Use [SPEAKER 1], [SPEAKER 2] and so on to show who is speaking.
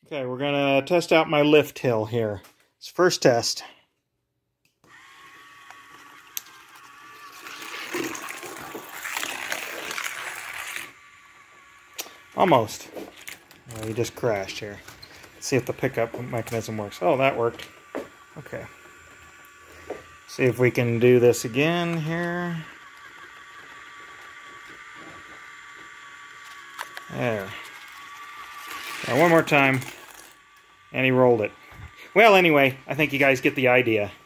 [SPEAKER 1] Okay, we're gonna test out my lift hill here. It's first test. Almost. He just crashed here. Let's see if the pickup mechanism works. Oh, that worked. Okay. See if we can do this again here. There. Now one more time. And he rolled it. Well, anyway, I think you guys get the idea.